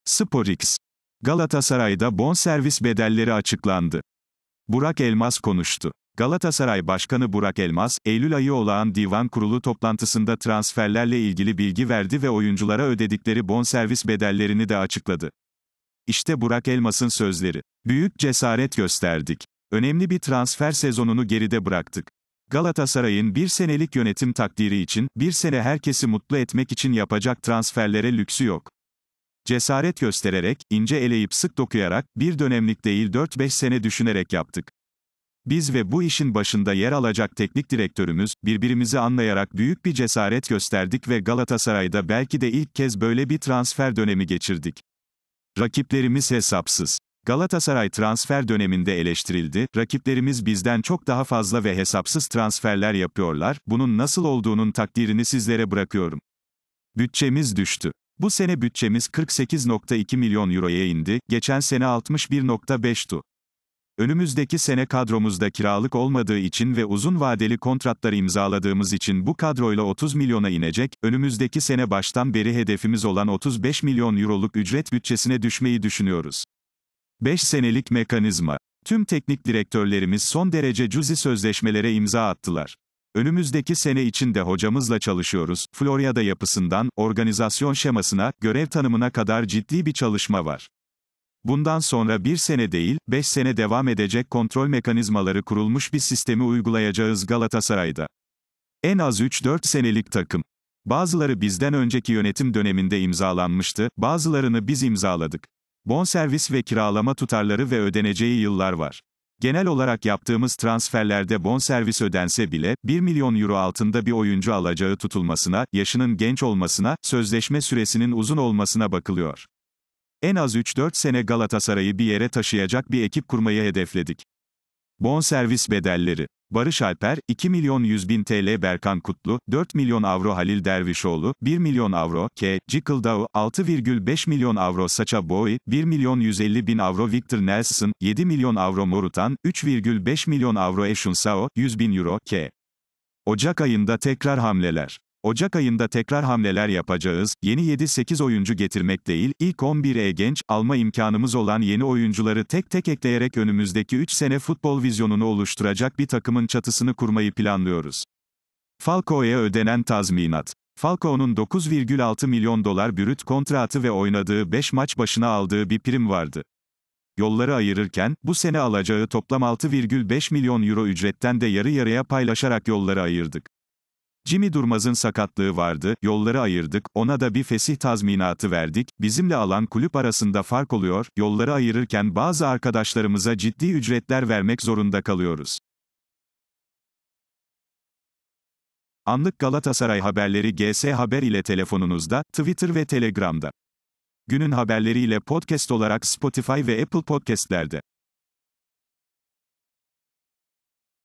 SporX. Galatasaray'da bonservis bedelleri açıklandı. Burak Elmas konuştu. Galatasaray Başkanı Burak Elmas, Eylül ayı olağan divan kurulu toplantısında transferlerle ilgili bilgi verdi ve oyunculara ödedikleri bonservis bedellerini de açıkladı. İşte Burak Elmas'ın sözleri. Büyük cesaret gösterdik. Önemli bir transfer sezonunu geride bıraktık. Galatasaray'ın bir senelik yönetim takdiri için, bir sene herkesi mutlu etmek için yapacak transferlere lüksü yok. Cesaret göstererek, ince eleyip sık dokuyarak, bir dönemlik değil 4-5 sene düşünerek yaptık. Biz ve bu işin başında yer alacak teknik direktörümüz, birbirimizi anlayarak büyük bir cesaret gösterdik ve Galatasaray'da belki de ilk kez böyle bir transfer dönemi geçirdik. Rakiplerimiz hesapsız. Galatasaray transfer döneminde eleştirildi, rakiplerimiz bizden çok daha fazla ve hesapsız transferler yapıyorlar, bunun nasıl olduğunun takdirini sizlere bırakıyorum. Bütçemiz düştü. Bu sene bütçemiz 48,2 milyon euroya indi, geçen sene 61,5'tu. Önümüzdeki sene kadromuzda kiralık olmadığı için ve uzun vadeli kontratlar imzaladığımız için bu kadroyla 30 milyona inecek, önümüzdeki sene baştan beri hedefimiz olan 35 milyon euroluk ücret bütçesine düşmeyi düşünüyoruz. 5 senelik mekanizma. Tüm teknik direktörlerimiz son derece cüzi sözleşmelere imza attılar. Önümüzdeki sene için de hocamızla çalışıyoruz, Florya'da yapısından, organizasyon şemasına, görev tanımına kadar ciddi bir çalışma var. Bundan sonra bir sene değil, 5 sene devam edecek kontrol mekanizmaları kurulmuş bir sistemi uygulayacağız Galatasaray'da. En az 3-4 senelik takım. Bazıları bizden önceki yönetim döneminde imzalanmıştı, bazılarını biz imzaladık. Bonservis ve kiralama tutarları ve ödeneceği yıllar var. Genel olarak yaptığımız transferlerde bonservis ödense bile, 1 milyon euro altında bir oyuncu alacağı tutulmasına, yaşının genç olmasına, sözleşme süresinin uzun olmasına bakılıyor. En az 3-4 sene Galatasaray'ı bir yere taşıyacak bir ekip kurmayı hedefledik. Bonservis bedelleri. Barış Alper, 2 milyon 100 bin TL Berkan Kutlu, 4 milyon avro Halil Dervişoğlu, 1 milyon avro K. Cikıldao, 6,5 milyon avro Sacha Boey, 1 milyon 150 bin avro Victor Nelson, 7 milyon avro Morutan, 3,5 milyon avro Eşunsao, 100 bin euro K. Ocak ayında tekrar hamleler. Ocak ayında tekrar hamleler yapacağız, yeni 7-8 oyuncu getirmek değil, ilk 11'e genç, alma imkanımız olan yeni oyuncuları tek tek ekleyerek önümüzdeki 3 sene futbol vizyonunu oluşturacak bir takımın çatısını kurmayı planlıyoruz. Falcao'ya ödenen tazminat. Falcao'nun 9,6 milyon dolar brüt kontratı ve oynadığı 5 maç başına aldığı bir prim vardı. Yolları ayırırken, bu sene alacağı toplam 6,5 milyon euro ücretten de yarı yarıya paylaşarak yolları ayırdık. Jimmy Durmaz'ın sakatlığı vardı, yolları ayırdık, ona da bir fesih tazminatı verdik, bizimle alan kulüp arasında fark oluyor, yolları ayırırken bazı arkadaşlarımıza ciddi ücretler vermek zorunda kalıyoruz. Anlık Galatasaray haberleri GS Haber ile telefonunuzda, Twitter ve Telegram'da. Günün haberleriyle podcast olarak Spotify ve Apple Podcast'lerde.